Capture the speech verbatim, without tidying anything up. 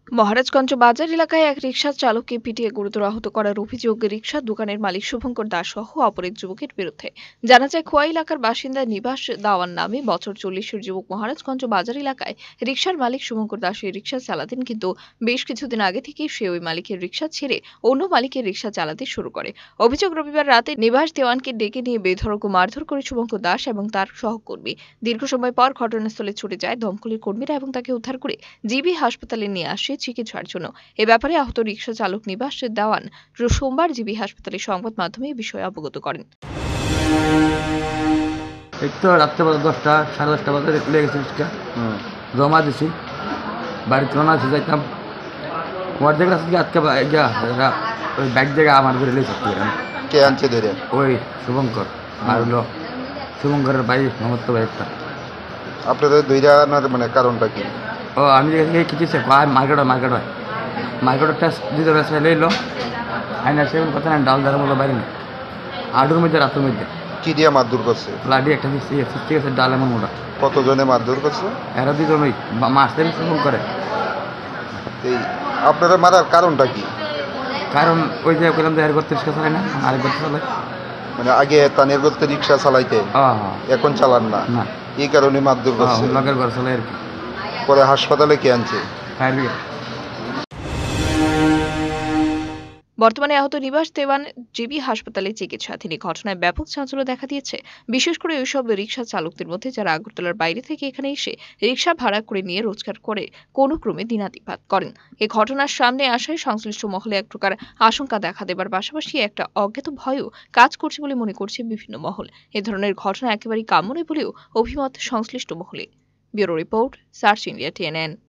মহারাজগঞ্জ বাজার এলাকায় এক রিকশা চালককে পিটিয়ে গুরুতর আহত করার অভিযোগে রিকশা দোকানের মালিক শুভঙ্কর দাস সহ অপর এক যুবকের বিরুদ্ধে। জানা যায়, খোয়া এলাকার বাসিন্দা নিবাস দাওয়ান নামে বছর চল্লিশের যুবক মহারাজগঞ্জ বাজার এলাকায় রিকশার মালিক শুভঙ্কর দাস এই রিকশা চালাতেন, কিন্তু বেশ কিছুদিন আগে থেকেই সে ওই মালিকের রিকশা ছেড়ে অন্য মালিকের রিকশা চালাতে শুরু করে। অভিযোগ, রবিবার রাতে নিবাস দেওয়ানকে ডেকে নিয়ে বেধড়ক ও মারধর করে শুভঙ্কর দাস এবং তার সহকর্মী। দীর্ঘ সময় পর ঘটনাস্থলে ছুটে যায় দমকলের কর্মীরা এবং তাকে উদ্ধার করে জিবি হাসপাতালে নিয়ে আসে চিকিৎসার জন্য। এ ব্যাপারে আহত রিকশা চালক নিবাস দেওয়ান সোমবার জিবি হাসপাতালে সংবাদ মাধ্যমে এই বিষয়ে অবগত করেন। এই তো রাত্রেবেলা দশটা সাড়ে দশটা বাজে খুলে গেছে রিক্সা, জমা দিছি, বাড়িতে রওনা দিছি যাইতাম। অর্ধেক রাস্তা দিয়ে আজকে ওই ব্যাগ জায়গায় আমার ধরে লেগে থাকতে পারেন। কে আনছে ধরে? ওই শুভঙ্কর আর হলো শুভঙ্করের ভাই মমত্ব ভাই একটা। আপনাদের দুইটা আনার মানে কারণটা কি? ও আমি কিছু মার্কেট হয় মার্কেট হয় মার্কেটের টেস্ট দিতে ব্যবসা লইলো আইনা সেগুন কথা না, ডাল দাঁড়া বলো বাইরে না আডুর মধ্যে রাতের মধ্যে কি দিয়ে মারধর করছে? লাডি একটা সৃষ্টি গেছে ডাল এমন মোটা। কতজনে মারধর করছে? এরা দুজন ওই মাসে শুভং করে। এই আপনারা মারার কারণটা কি? কারণ ওই যে বললাম যে এর করতে রিক্সা চালাই না, আরেক করতে চালাই, মানে আগে তানের করতে রিক্সা চালাইতে, এখন চালান না, না এই কারণে মারধর করছে। লগের ঘর চালাই আর কি। পরে হাসপাতালে কে আনছে? বর্তমানে আহত নিবাস দেওয়ান জিবি হাসপাতালে চিকিৎসাধীন। ঘটনায় ব্যাপক চাঞ্চল্য দেখা দিয়েছে, বিশেষ করে ওইসব রিকশা চালকদের মধ্যে যারা আগরতলার বাইরে থেকে এখানে এসে রিকশা ভাড়া করে নিয়ে রোজগার করে কোনো ক্রমে দিনাতিপাত করেন। এই ঘটনার সামনে আসায় সংশ্লিষ্ট মহলে এক প্রকার আশঙ্কা দেখা দেবার পাশাপাশি একটা অজ্ঞাত ভয়ও কাজ করছে বলে মনে করছে বিভিন্ন মহল। এ ধরনের ঘটনা একেবারেই কাম্য নয় বলেও অভিমত সংশ্লিষ্ট মহলে। Bureau report, search India TNN.